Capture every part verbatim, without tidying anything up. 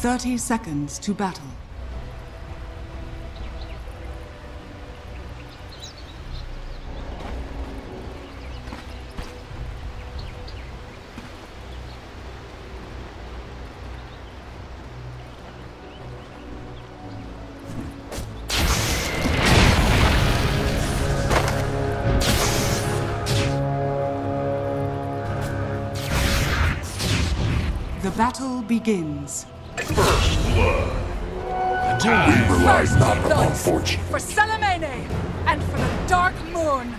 thirty seconds to battle. The battle begins. First blood. The time. We rely First not upon blood fortune. for Salamene and for the Dark Moon.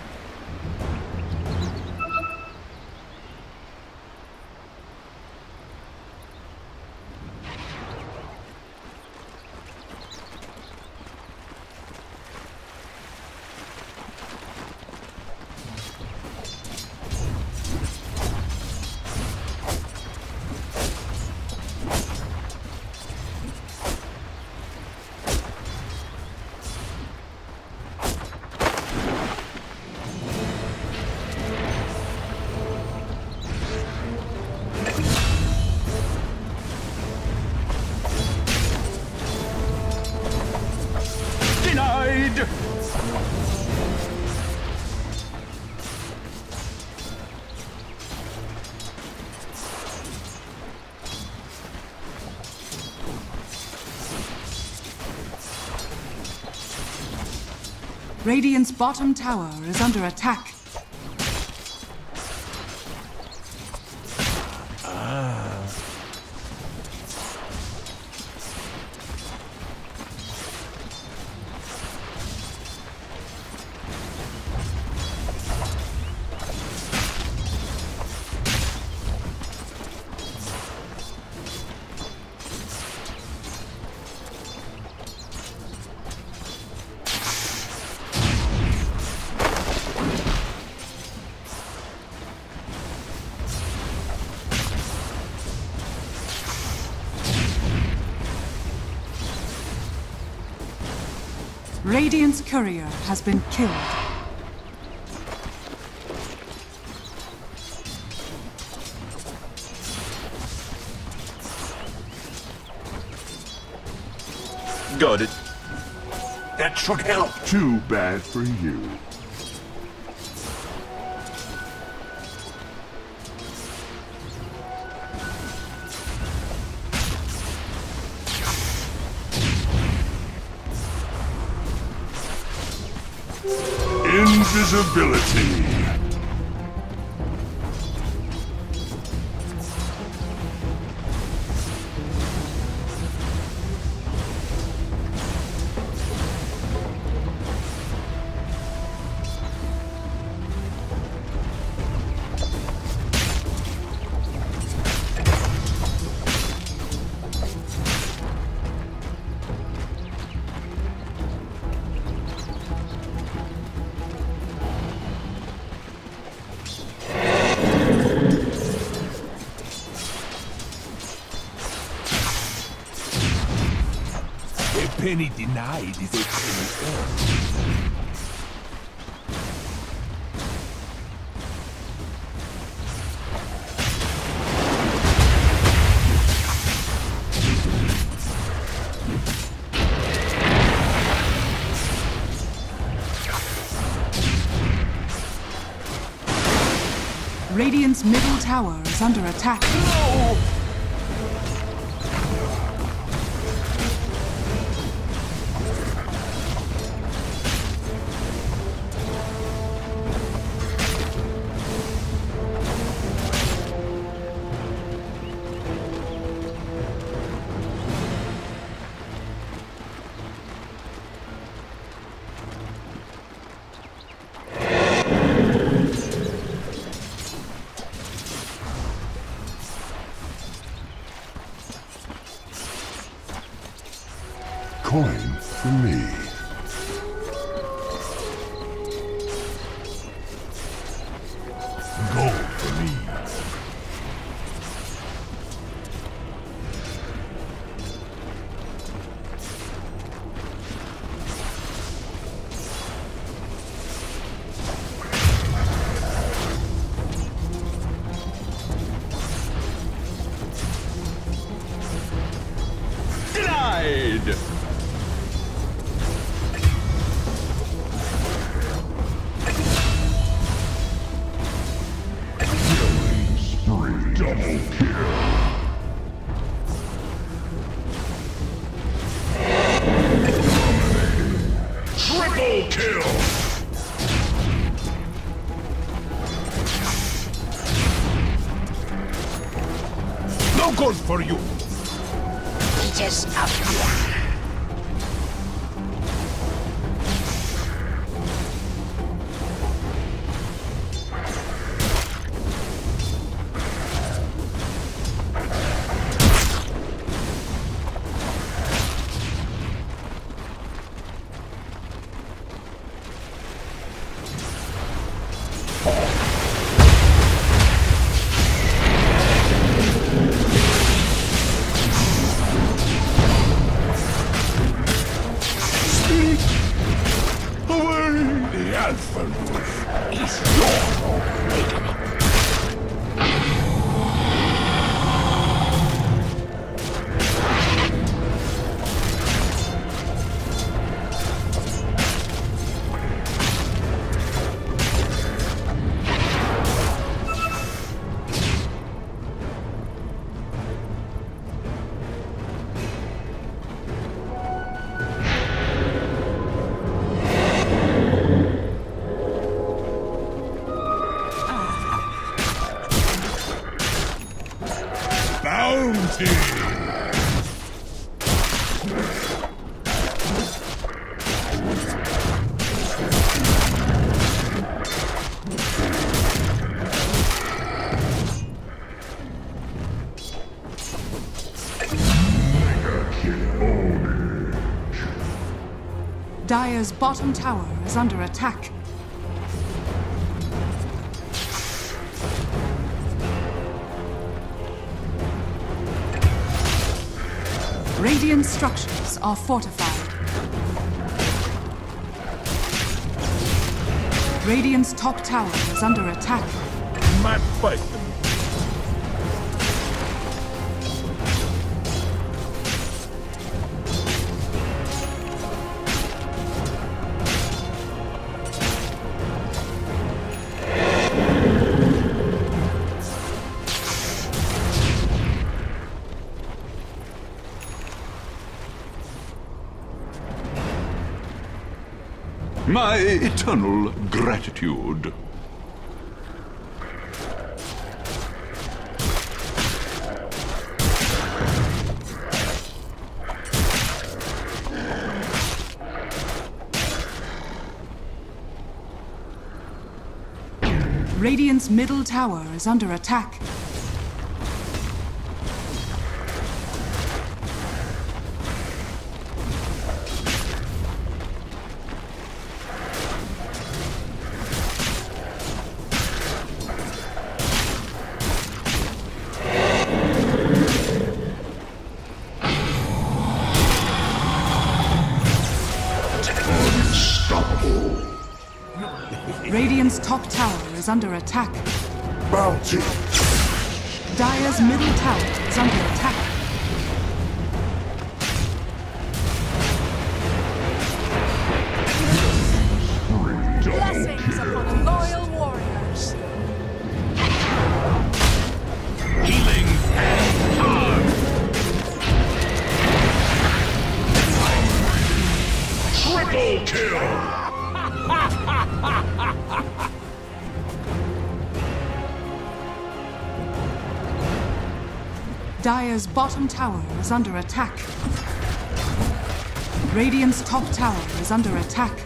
Denied! Radiant's bottom tower is under attack. Radiant's courier has been killed. Got it. That should help. Too bad for you. Invisibility. A penny denied is a penny earned. Radiant's middle tower is under attack. No! Coin for me. Gold for me. Double kill. Triple kill. No good for you. Leeches of fear. The Alpha Wolf is your awakening. Bounty! Dire's bottom tower is under attack. Radiant structures are fortified. Radiant's top tower is under attack. Mad fight them. My eternal gratitude. Radiant's middle tower is under attack. Radiant's top tower is under attack. Bounty. Dire's middle tower is under attack. Blessings upon loyal warriors. Healing and harm. Triple kill. Dire's bottom tower is under attack. Radiant's top tower is under attack.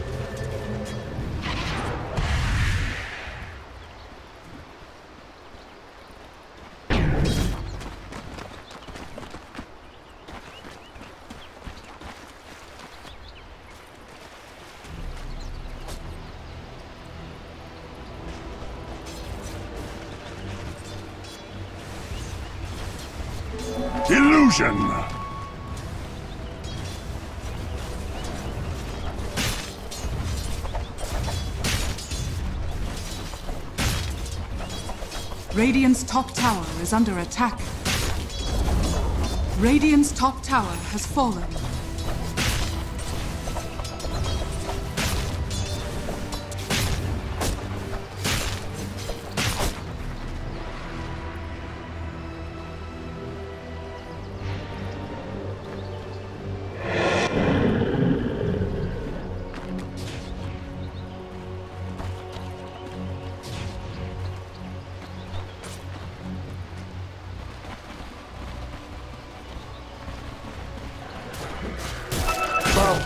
Illusion. Radiant's top tower is under attack. Radiant's top tower has fallen.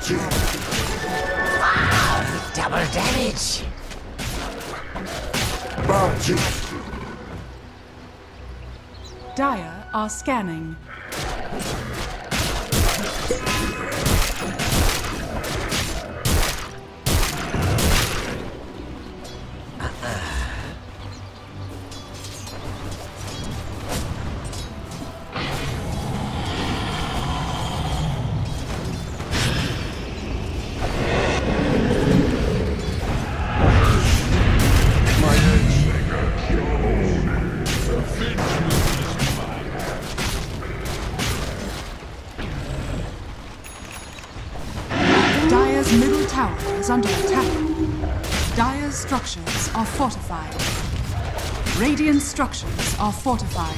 Wow, double damage. Bounty. Dire are scanning. Dire's middle tower is under attack. Dire's structures are fortified. Radiant structures are fortified.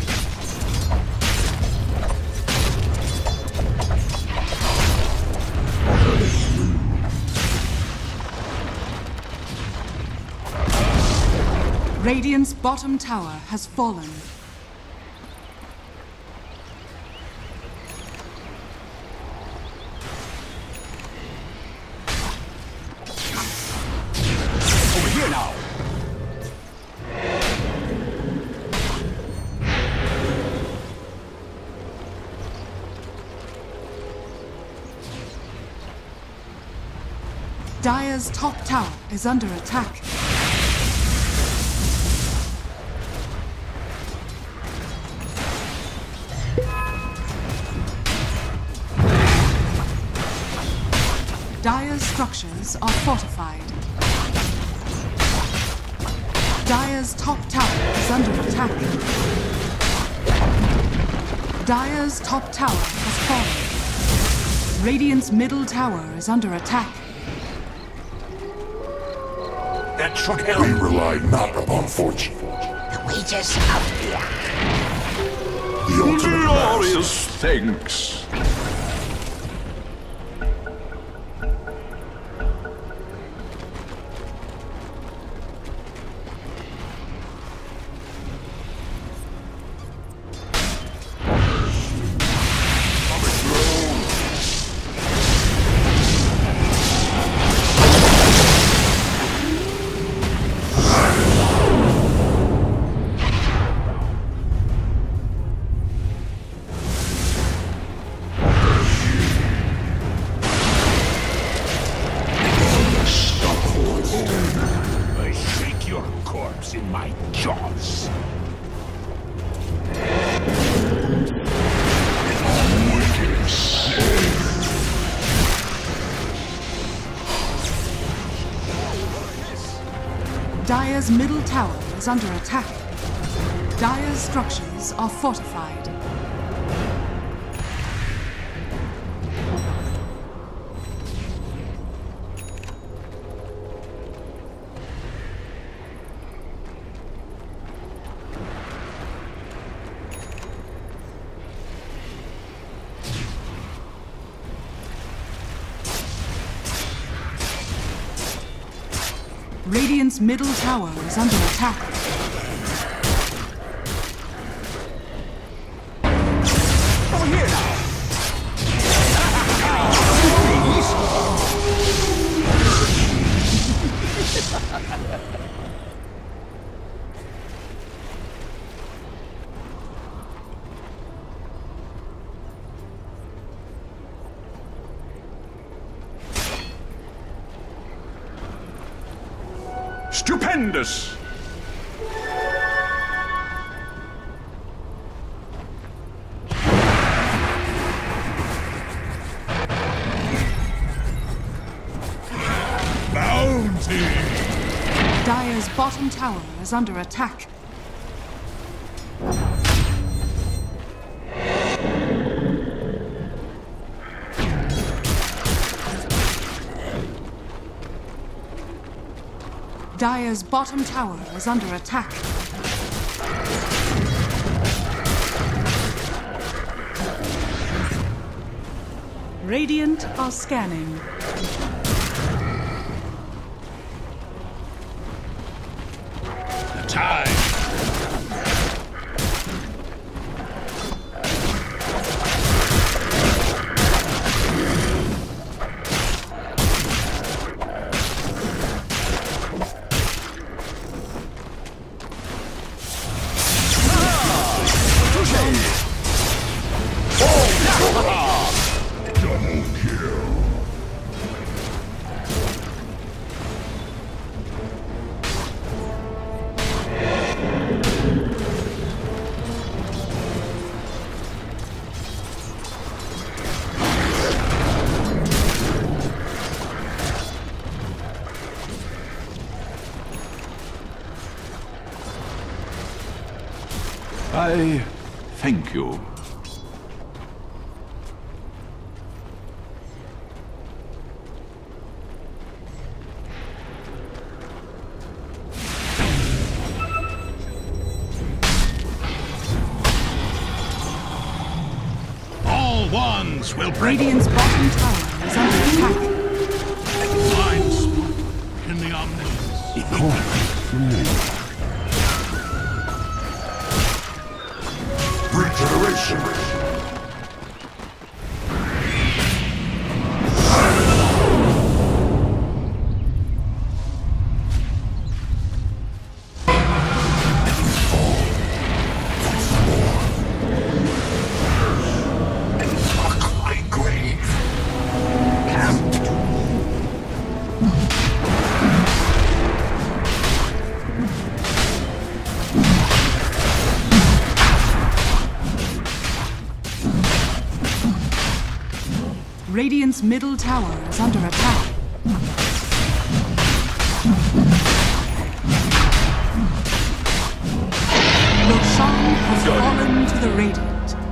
Radiant's bottom tower has fallen. Over here now. Dire's top tower is under attack. Dire's structures are fortified. Dire's top tower is under attack. Dire's top tower has fallen. Radiant's middle tower is under attack. That should help. We rely not upon fortune. The wages of luck. The ultimate master. Glorious thanks. I shake your corpse in my jaws. Dire's middle tower is under attack. Dire's structures are fortified. Radiant's middle tower is under attack. Over here now. Stupendous! Bounty. Dire's bottom tower is under attack. Dire's bottom tower is under attack. Radiant are scanning. Time. Double kill. I thank you. All wands will break. Radiant's bottom tower is under attack. Blind spot in the omniscience. Regeneration. Radiant's middle tower is under attack. Roshan has fallen to the Radiant.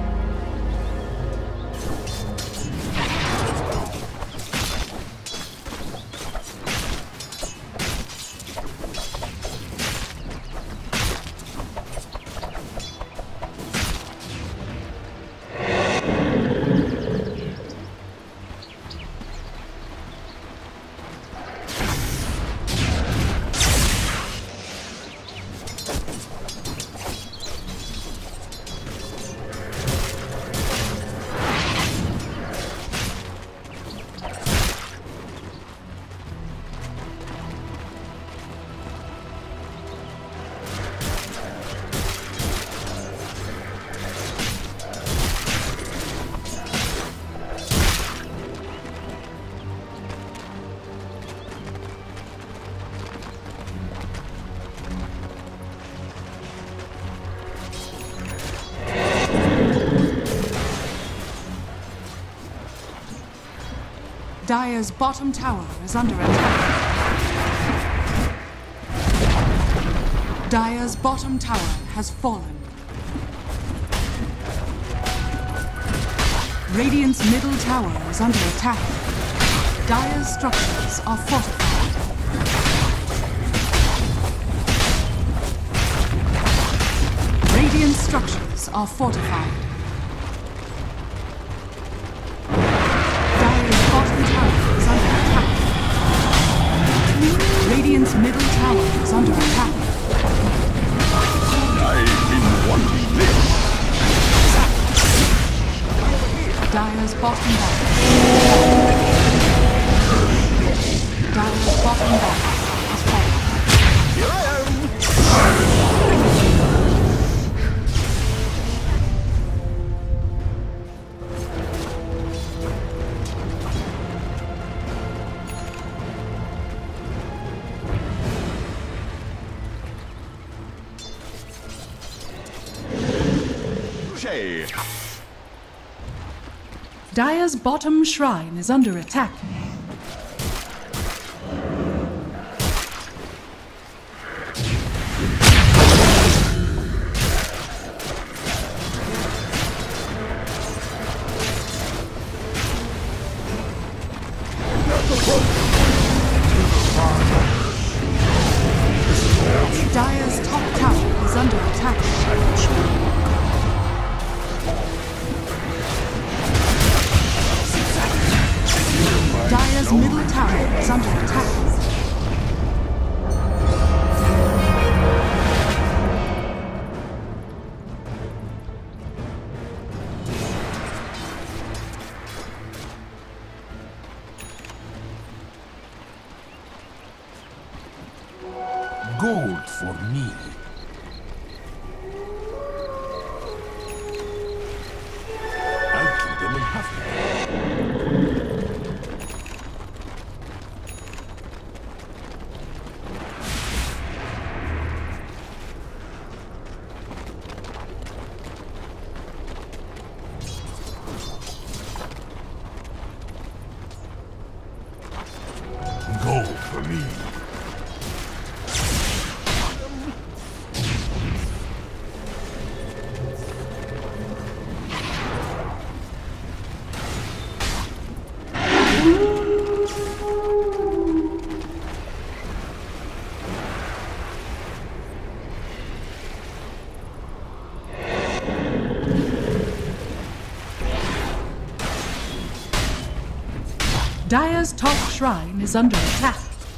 Dire's bottom tower is under attack. Dire's bottom tower has fallen. Radiant's middle tower is under attack. Dire's structures are fortified. Radiant structures are fortified. Radiant's middle tower is under attack. I've been wanting this. Dire's bottom barracks. Dire's bottom barracks is falling. Here I am. Dire's bottom shrine is under attack. Dire's top tower is under attack. Dire's middle tower is under attack. Gold for me. I'll keep them in Dire's top shrine is under attack.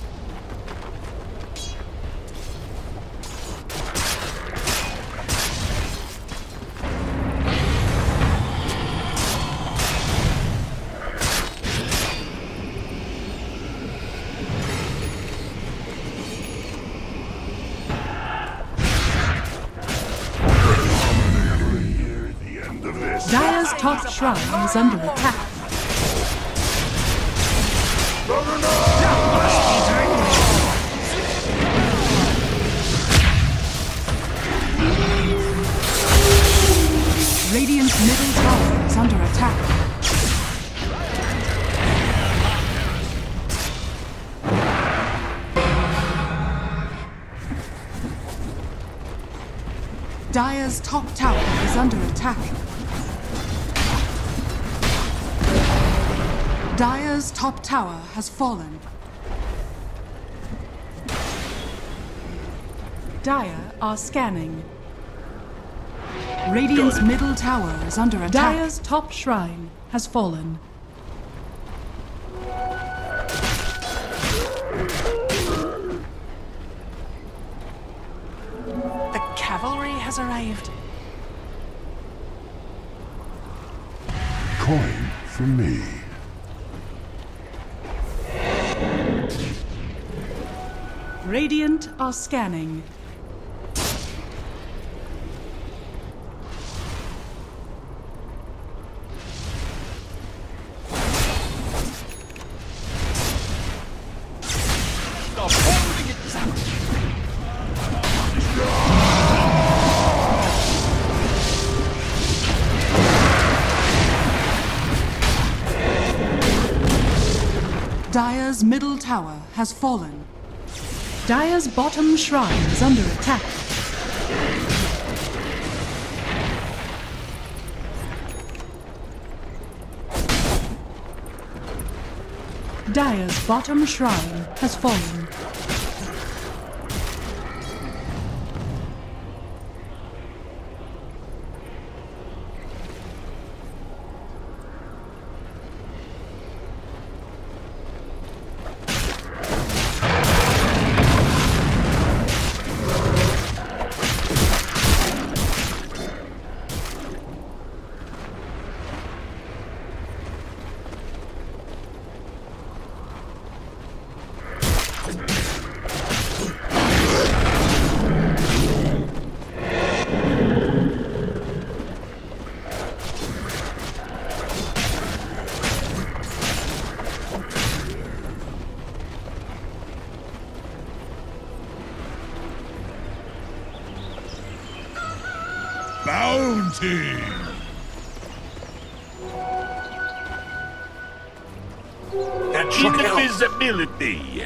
Dire's top shrine is under attack. Radiant's middle tower is under attack. Dire's top tower is under attack. Dire's top tower has fallen. Dire are scanning. Radiant's middle tower is under attack. Dire's top shrine has fallen. The cavalry has arrived. Coin for me. Radiant are scanning. Dire's middle tower has fallen. Dire's bottom shrine is under attack. Dire's bottom shrine has fallen. Bounty! That should help. Invisibility.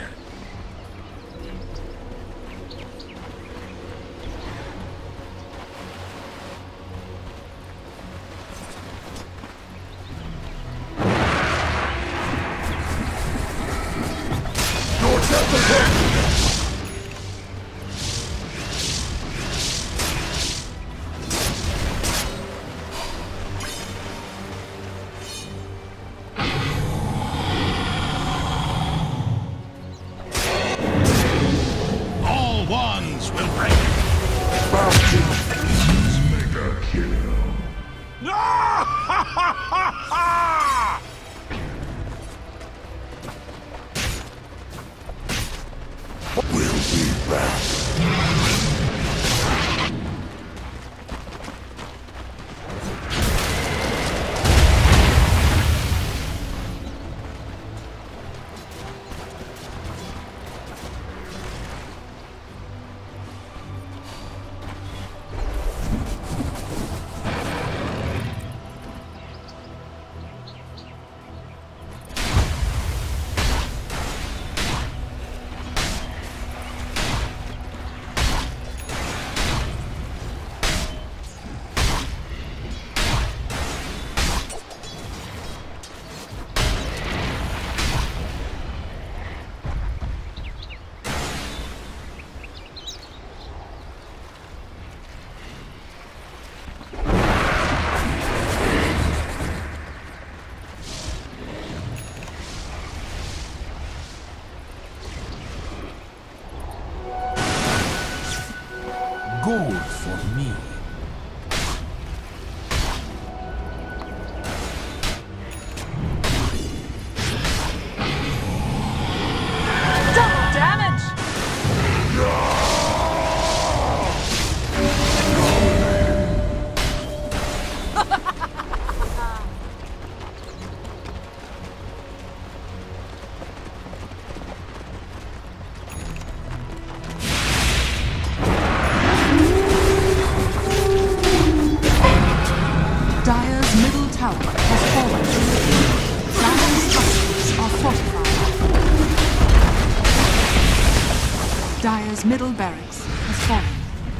Dire's middle barracks has fallen.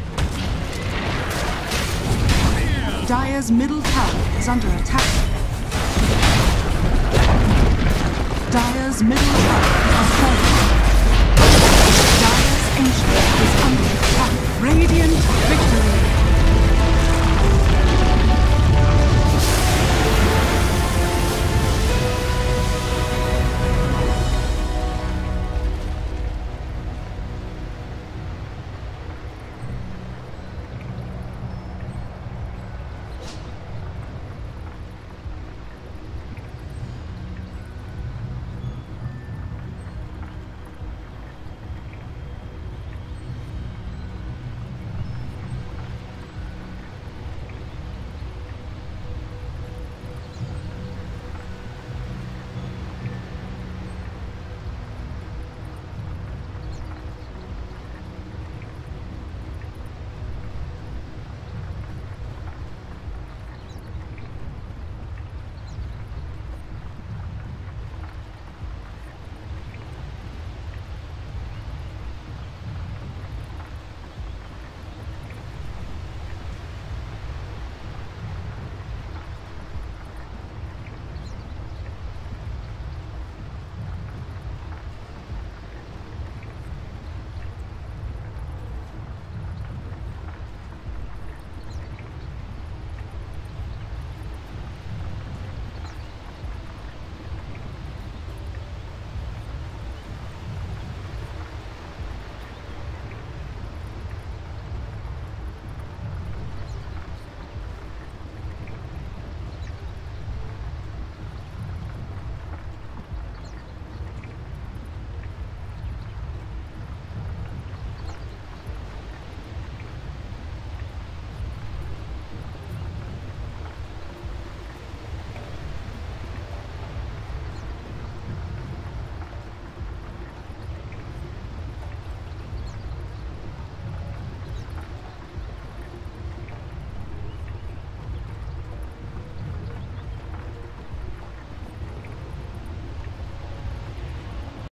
Dire's middle tower is under attack. Dire's middle tower has fallen. Dire's ancient is under attack. Radiant victory.